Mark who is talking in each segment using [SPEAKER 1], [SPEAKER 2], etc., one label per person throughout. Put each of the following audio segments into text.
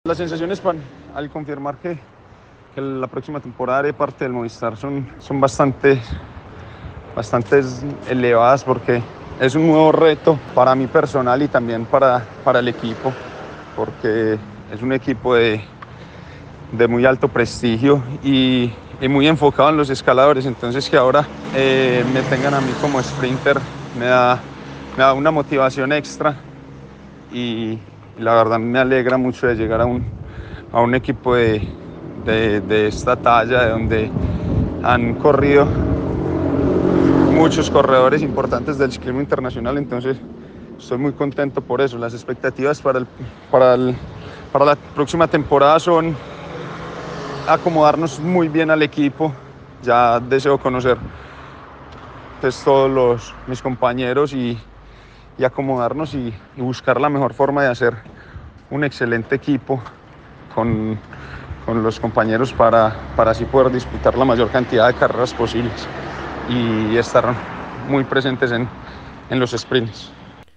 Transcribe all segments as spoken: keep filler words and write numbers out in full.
[SPEAKER 1] Las sensaciones pan, al confirmar que, que la próxima temporada haré parte del Movistar son, son bastante, bastante elevadas porque es un nuevo reto para mí personal y también para, para el equipo, porque es un equipo de, de muy alto prestigio y, y muy enfocado en los escaladores. Entonces que ahora eh, me tengan a mí como sprinter me da, me da una motivación extra y la verdad me alegra mucho de llegar a un, a un equipo de, de, de esta talla, de donde han corrido muchos corredores importantes del ciclismo internacional. Entonces estoy muy contento por eso. Las expectativas para, el, para, el, para la próxima temporada son acomodarnos muy bien al equipo. Ya deseo conocer pues, todos los, mis compañeros y, y acomodarnos y, y buscar la mejor forma de hacer un excelente equipo con, con los compañeros para, para así poder disputar la mayor cantidad de carreras posibles y estar muy presentes en, en los sprints.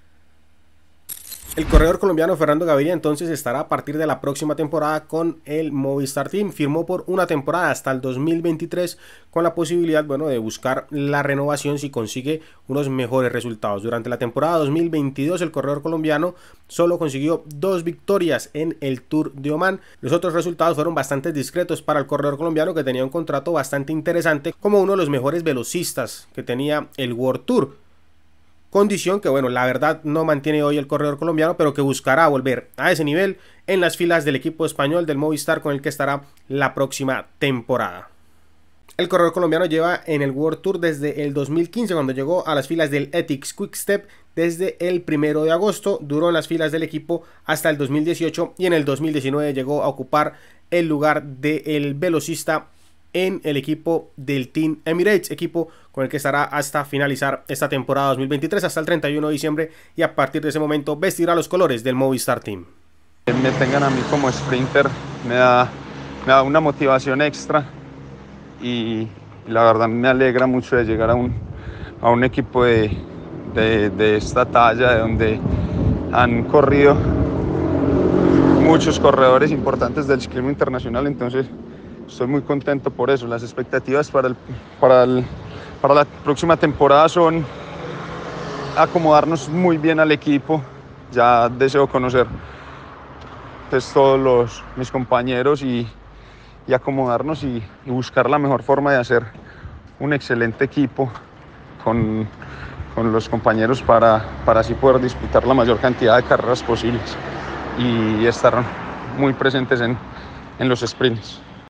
[SPEAKER 2] El corredor colombiano Fernando Gaviria entonces estará a partir de la próxima temporada con el Movistar Team. Firmó por una temporada hasta el dos mil veintitrés con la posibilidad, bueno, de buscar la renovación si consigue unos mejores resultados. Durante la temporada dos mil veintidós el corredor colombiano solo consiguió dos victorias en el Tour de Omán. Los otros resultados fueron bastante discretos para el corredor colombiano, que tenía un contrato bastante interesante como uno de los mejores velocistas que tenía el World Tour. Condición que, bueno, la verdad no mantiene hoy el corredor colombiano, pero que buscará volver a ese nivel en las filas del equipo español del Movistar, con el que estará la próxima temporada. El corredor colombiano lleva en el World Tour desde el dos mil quince, cuando llegó a las filas del Ethics Quick-Step desde el primero de agosto, duró en las filas del equipo hasta el dos mil dieciocho y en el dos mil diecinueve llegó a ocupar el lugar del velocista en el equipo del Team Emirates, equipo con el que estará hasta finalizar esta temporada dos mil veintitrés, hasta el treinta y uno de diciembre, y a partir de ese momento vestirá los colores del Movistar Team.
[SPEAKER 1] Me tengan a mí como sprinter me da, me da una motivación extra y la verdad me alegra mucho de llegar a un, a un equipo de, de, de esta talla, de donde han corrido muchos corredores importantes del ciclismo internacional. Entonces estoy muy contento por eso. Las expectativas para, el, para, el, para la próxima temporada son acomodarnos muy bien al equipo. Ya deseo conocer pues, todos los, mis compañeros y, y acomodarnos y, y buscar la mejor forma de hacer un excelente equipo con, con los compañeros para, para así poder disputar la mayor cantidad de carreras posibles y estar muy presentes en, en los sprints.